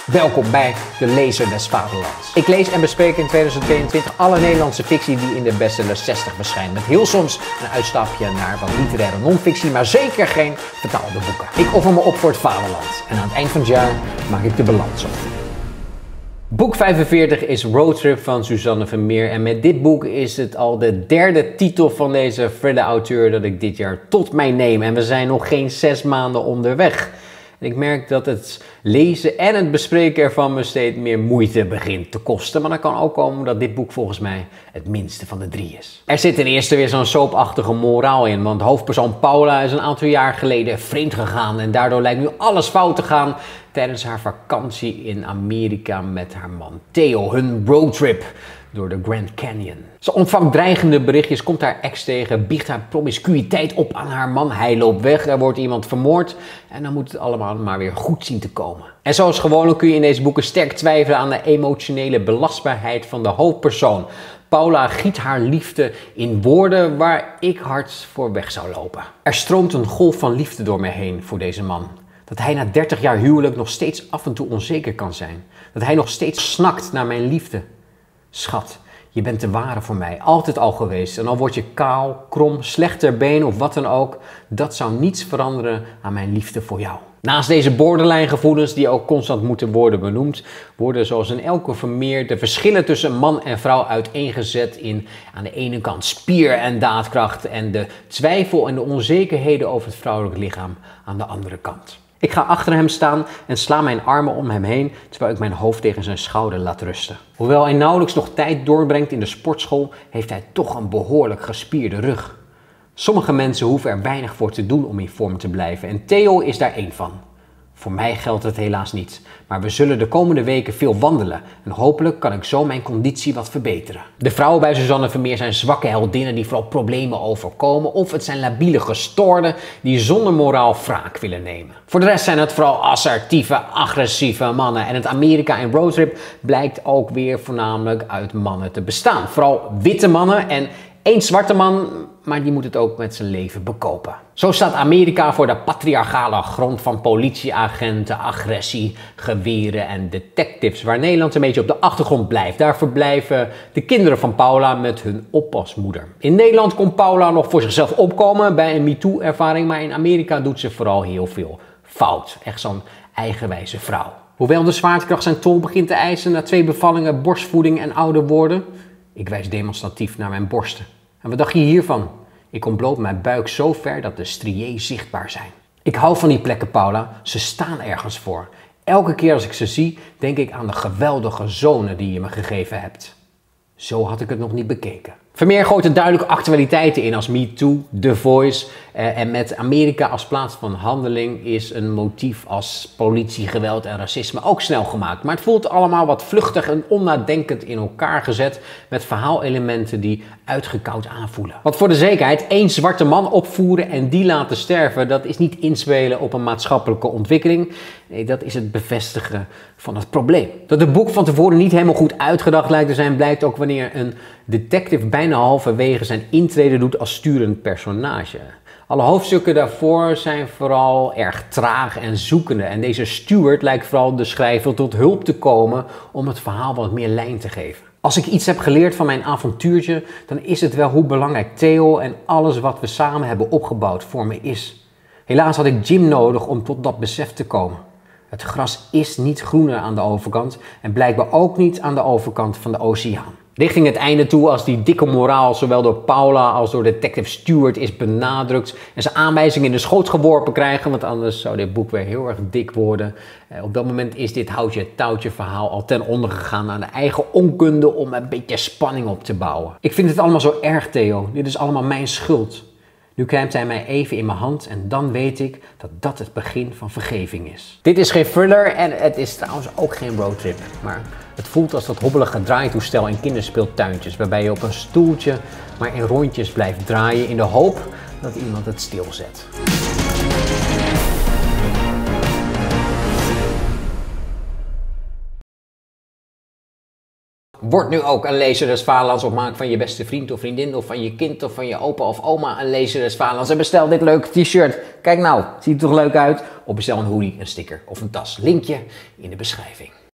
Welkom bij de Lezer des Vaderlands. Ik lees en bespreek in 2022 alle Nederlandse fictie die in de bestseller 60 verschijnt. Met heel soms een uitstapje naar wat literaire non-fictie, maar zeker geen vertaalde boeken. Ik offer me op voor het vaderland en aan het eind van het jaar maak ik de balans op. Boek 45 is Roadtrip van Suzanne Vermeer en met dit boek is het al de derde titel van deze thriller-auteur dat ik dit jaar tot mij neem. En we zijn nog geen 6 maanden onderweg. En ik merk dat het lezen en het bespreken ervan me steeds meer moeite begint te kosten. Maar dat kan ook komen dat dit boek volgens mij het minste van de 3 is. Er zit ten eerste weer zo'n soapachtige moraal in. Want hoofdpersoon Paula is een aantal jaar geleden vreemd gegaan. En daardoor lijkt nu alles fout te gaan tijdens haar vakantie in Amerika met haar man Theo. Hun roadtrip door de Grand Canyon. Ze ontvangt dreigende berichtjes, komt haar ex tegen, biecht haar promiscuïteit op aan haar man. Hij loopt weg, er wordt iemand vermoord en dan moet het allemaal maar weer goed zien te komen. En zoals gewoonlijk kun je in deze boeken sterk twijfelen aan de emotionele belastbaarheid van de hoofdpersoon. Paula giet haar liefde in woorden waar ik hard voor weg zou lopen. Er stroomt een golf van liefde door me heen voor deze man. Dat hij na 30 jaar huwelijk nog steeds af en toe onzeker kan zijn. Dat hij nog steeds snakt naar mijn liefde. Schat, je bent de ware voor mij, altijd al geweest. En al word je kaal, krom, slecht ter been of wat dan ook, dat zou niets veranderen aan mijn liefde voor jou. Naast deze borderline gevoelens, die ook constant moeten worden benoemd, worden zoals in elke Vermeer de verschillen tussen man en vrouw uiteengezet in aan de ene kant spier en daadkracht en de twijfel en de onzekerheden over het vrouwelijk lichaam aan de andere kant. Ik ga achter hem staan en sla mijn armen om hem heen, terwijl ik mijn hoofd tegen zijn schouder laat rusten. Hoewel hij nauwelijks nog tijd doorbrengt in de sportschool, heeft hij toch een behoorlijk gespierde rug. Sommige mensen hoeven er weinig voor te doen om in vorm te blijven en Theo is daar één van. Voor mij geldt het helaas niet, maar we zullen de komende weken veel wandelen en hopelijk kan ik zo mijn conditie wat verbeteren. De vrouwen bij Suzanne Vermeer zijn zwakke heldinnen die vooral problemen overkomen of het zijn labiele gestoorden die zonder moraal wraak willen nemen. Voor de rest zijn het vooral assertieve, agressieve mannen en het Amerika en roadtrip blijkt ook weer voornamelijk uit mannen te bestaan. Vooral witte mannen en 1 zwarte man, maar die moet het ook met zijn leven bekopen. Zo staat Amerika voor de patriarchale grond van politieagenten, agressie, geweren en detectives, waar Nederland een beetje op de achtergrond blijft. Daar verblijven de kinderen van Paula met hun oppasmoeder. In Nederland kon Paula nog voor zichzelf opkomen bij een MeToo-ervaring, maar in Amerika doet ze vooral heel veel fout. Echt zo'n eigenwijze vrouw. Hoewel de zwaartekracht zijn tol begint te eisen na 2 bevallingen, borstvoeding en ouder worden. Ik wijs demonstratief naar mijn borsten. En wat dacht je hiervan? Ik ontbloot mijn buik zo ver dat de striés zichtbaar zijn. Ik hou van die plekken, Paula. Ze staan ergens voor. Elke keer als ik ze zie, denk ik aan de geweldige zonen die je me gegeven hebt. Zo had ik het nog niet bekeken. Vermeer gooit er duidelijk actualiteiten in als MeToo, The Voice en met Amerika als plaats van handeling is een motief als politiegeweld en racisme ook snel gemaakt. Maar het voelt allemaal wat vluchtig en onnadenkend in elkaar gezet met verhaalelementen die uitgekoud aanvoelen. Want voor de zekerheid, 1 zwarte man opvoeren en die laten sterven, dat is niet inspelen op een maatschappelijke ontwikkeling. Nee, dat is het bevestigen van het probleem. Dat het boek van tevoren niet helemaal goed uitgedacht lijkt te zijn, blijkt ook wanneer een detective bijna halverwege zijn intrede doet als sturend personage. Alle hoofdstukken daarvoor zijn vooral erg traag en zoekende. En deze Stuart lijkt vooral de schrijver tot hulp te komen om het verhaal wat meer lijn te geven. Als ik iets heb geleerd van mijn avontuurtje, dan is het wel hoe belangrijk Theo en alles wat we samen hebben opgebouwd voor me is. Helaas had ik Jim nodig om tot dat besef te komen. Het gras is niet groener aan de overkant en blijkbaar ook niet aan de overkant van de oceaan. Richting het einde toe, als die dikke moraal zowel door Paula als door detective Stuart is benadrukt en ze aanwijzingen in de schoot geworpen krijgen, want anders zou dit boek weer heel erg dik worden. Op dat moment is dit houtje-touwtje verhaal al ten onder gegaan aan de eigen onkunde om een beetje spanning op te bouwen. Ik vind het allemaal zo erg, Theo. Dit is allemaal mijn schuld. Nu krijgt hij mij even in mijn hand en dan weet ik dat dat het begin van vergeving is. Dit is geen thriller en het is trouwens ook geen roadtrip. Maar het voelt als dat hobbelige draaitoestel in kinderspeeltuintjes, waarbij je op een stoeltje maar in rondjes blijft draaien in de hoop dat iemand het stilzet. Word nu ook een lezer des Vaderlands, of maak van je beste vriend of vriendin of van je kind of van je opa of oma een lezer des Vaderlands. En bestel dit leuke t-shirt. Kijk nou, ziet er toch leuk uit? Of bestel een hoodie, een sticker of een tas. Linkje in de beschrijving.